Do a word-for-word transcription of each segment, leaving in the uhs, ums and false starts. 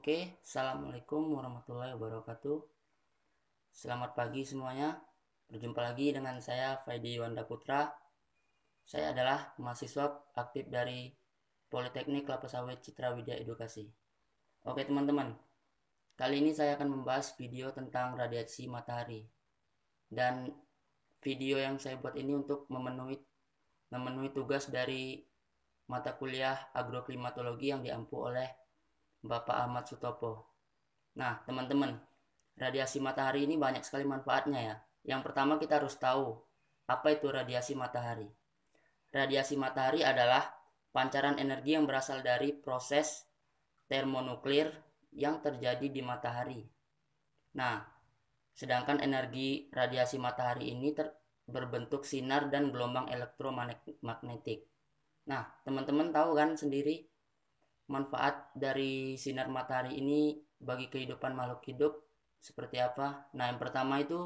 Oke, Assalamualaikum warahmatullahi wabarakatuh. Selamat pagi semuanya. Berjumpa lagi dengan saya Faidi Wanda Putra. Saya adalah mahasiswa aktif dari Politeknik Kelapa Sawit Citra Widya Edukasi. Oke teman-teman, kali ini saya akan membahas video tentang radiasi matahari. Dan video yang saya buat ini untuk memenuhi memenuhi tugas dari mata kuliah agroklimatologi yang diampu oleh Bapak Ahmad Sutopo. Nah, teman-teman, radiasi matahari ini banyak sekali manfaatnya ya. Yang pertama kita harus tahu, apa itu radiasi matahari? Radiasi matahari adalah pancaran energi yang berasal dari proses termonuklir yang terjadi di matahari. Nah, sedangkan energi radiasi matahari ini ter berbentuk sinar dan gelombang elektromagnetik. Nah, teman-teman tahu kan sendiri manfaat dari sinar matahari ini bagi kehidupan makhluk hidup seperti apa? Nah, yang pertama itu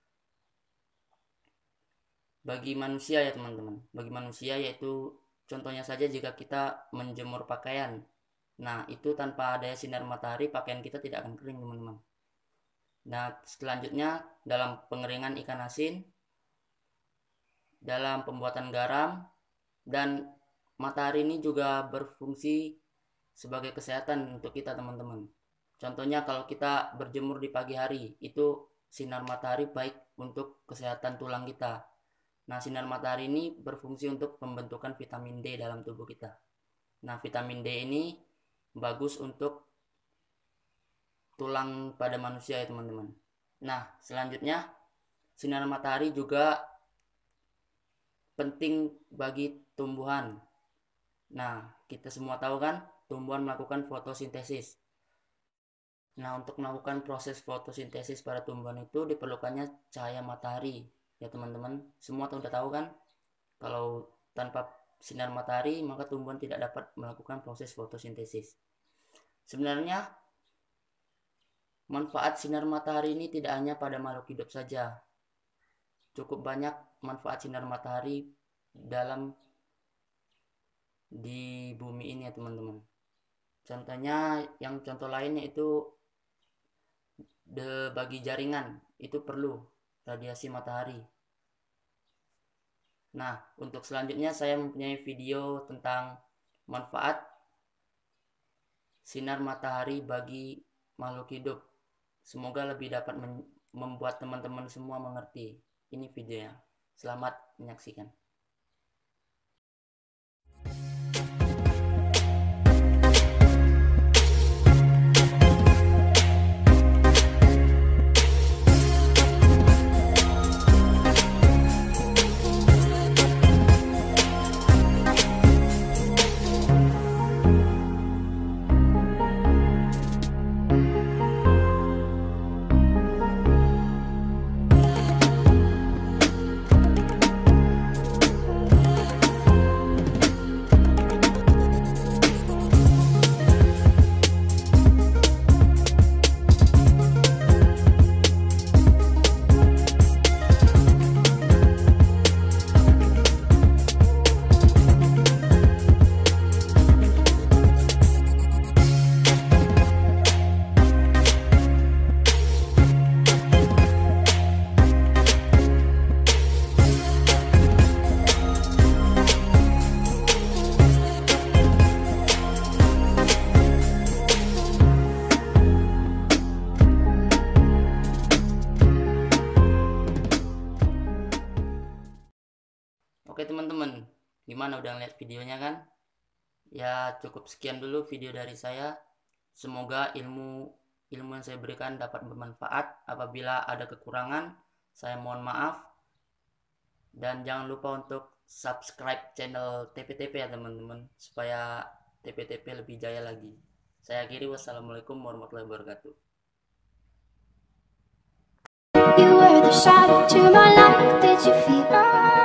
bagi manusia ya teman-teman. Bagi manusia yaitu contohnya saja jika kita menjemur pakaian. Nah, itu tanpa adanya sinar matahari pakaian kita tidak akan kering teman-teman. Nah, selanjutnya dalam pengeringan ikan asin, dalam pembuatan garam, dan matahari ini juga berfungsi sebagai kesehatan untuk kita teman-teman. Contohnya kalau kita berjemur di pagi hari, itu sinar matahari baik untuk kesehatan tulang kita. Nah, sinar matahari ini berfungsi untuk pembentukan vitamin D dalam tubuh kita. Nah, vitamin D ini bagus untuk tulang pada manusia ya teman-teman. Nah, selanjutnya sinar matahari juga penting bagi tumbuhan. Nah, kita semua tahu kan tumbuhan melakukan fotosintesis. Nah, untuk melakukan proses fotosintesis pada tumbuhan itu diperlukannya cahaya matahari. Ya teman-teman, semua sudah tahu kan? Kalau tanpa sinar matahari, maka tumbuhan tidak dapat melakukan proses fotosintesis. Sebenarnya, manfaat sinar matahari ini tidak hanya pada makhluk hidup saja. Cukup banyak manfaat sinar matahari dalam di bumi ini ya teman-teman. Contohnya yang contoh lainnya itu de, bagi jaringan itu perlu radiasi matahari. Nah, untuk selanjutnya saya mempunyai video tentang manfaat sinar matahari bagi makhluk hidup. Semoga lebih dapat membuat teman-teman semua mengerti. Ini videonya. Selamat menyaksikan. Oke teman-teman, gimana udah ngeliat videonya kan? Ya cukup sekian dulu video dari saya. Semoga ilmu ilmu yang saya berikan dapat bermanfaat. Apabila ada kekurangan, saya mohon maaf. Dan jangan lupa untuk subscribe channel T P T P ya teman-teman, supaya T P T P lebih jaya lagi. Saya akhiri, wassalamualaikum warahmatullahi wabarakatuh. You were the shadow to my light, did you feel